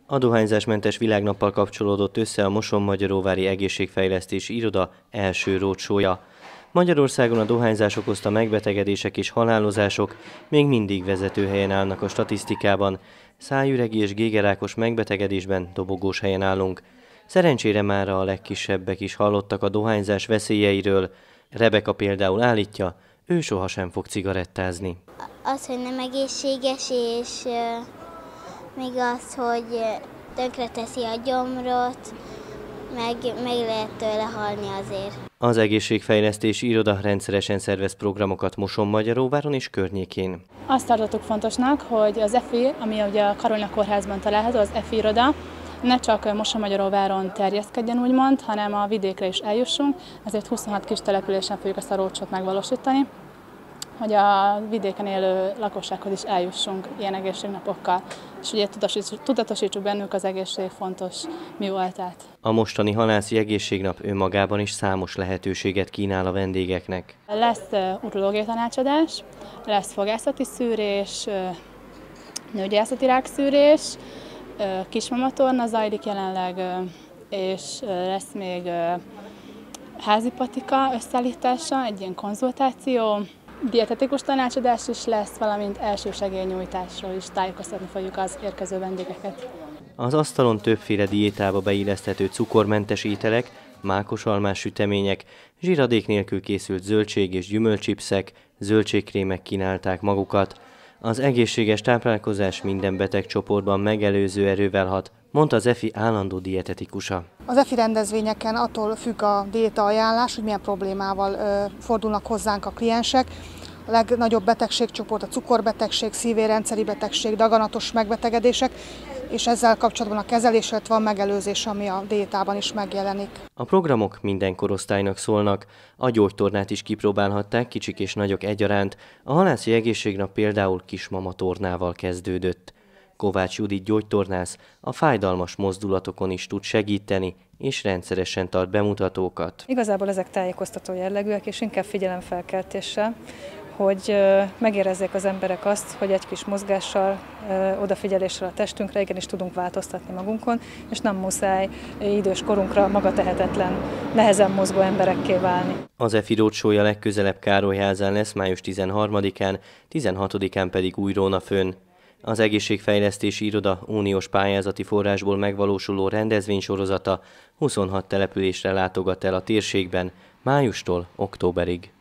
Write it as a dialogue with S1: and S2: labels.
S1: A dohányzásmentes világnappal kapcsolódott össze a Mosonmagyaróvári Egészségfejlesztési Iroda első roadshow-ja. Magyarországon a dohányzás okozta megbetegedések és halálozások még mindig vezető helyen állnak a statisztikában. Szájüregi és gégerákos megbetegedésben dobogós helyen állunk. Szerencsére mára a legkisebbek is hallottak a dohányzás veszélyeiről. Rebeka például állítja, ő sohasem fog cigarettázni.
S2: Az, hogy nem egészséges, és még az, hogy tönkreteszi a gyomrot, meg lehet tőle halni azért.
S1: Az Egészségfejlesztési Iroda rendszeresen szervez programokat Mosonmagyaróváron és környékén.
S3: Azt tartottuk fontosnak, hogy az EFI, ami ugye a Karolina Kórházban található, az EFI iroda, ne csak Mosonmagyaróváron terjeszkedjen úgymond, hanem a vidékre is eljussunk, ezért 26 kis településen fogjuk ezt a roadshow-t megvalósítani, hogy a vidéken élő lakossághoz is eljussunk ilyen egészségnapokkal, és ugye tudatosítsuk bennük az egészség fontos mi voltát.
S1: A mostani halászi egészségnap önmagában is számos lehetőséget kínál a vendégeknek.
S3: Lesz urológiai tanácsadás, lesz fogászati szűrés, nőgyászati rákszűrés, kismamatorna zajlik jelenleg, és lesz még házi patika összeállítása, egy ilyen konzultáció, dietetikus tanácsadás is lesz, valamint elsősegélynyújtásról is tájékoztatni fogjuk az érkező vendégeket.
S1: Az asztalon többféle diétába beilleszthető cukormentes ételek, mákosalmás sütemények, zsíradék nélkül készült zöldség- és gyümölcsipszek, zöldségkrémek kínálták magukat. Az egészséges táplálkozás minden betegcsoportban megelőző erővel hat, mondta az EFI állandó dietetikusa.
S4: Az EFI rendezvényeken attól függ a diéta ajánlás, hogy milyen problémával fordulnak hozzánk a kliensek. A legnagyobb betegségcsoport a cukorbetegség, szívérendszeri betegség, daganatos megbetegedések, és ezzel kapcsolatban a kezelés, van megelőzés, ami a diétában is megjelenik.
S1: A programok minden korosztálynak szólnak, a gyógytornát is kipróbálhatták kicsik és nagyok egyaránt, a halászi egészségnap például kismamatornával kezdődött. Kovács Judit gyógytornász a fájdalmas mozdulatokon is tud segíteni, és rendszeresen tart bemutatókat.
S5: Igazából ezek tájékoztató jellegűek, és inkább figyelemfelkeltéssel, hogy megérezzék az emberek azt, hogy egy kis mozgással, odafigyeléssel a testünkre igenis tudunk változtatni magunkon, és nem muszáj idős korunkra magatehetetlen, nehezen mozgó emberekké válni.
S1: Az EFI roadshow-ja legközelebb Károlyházán lesz május 13-án, 16-án pedig Újrónafön. Az Egészségfejlesztési Iroda uniós pályázati forrásból megvalósuló rendezvénysorozata 26 településre látogat el a térségben májustól októberig.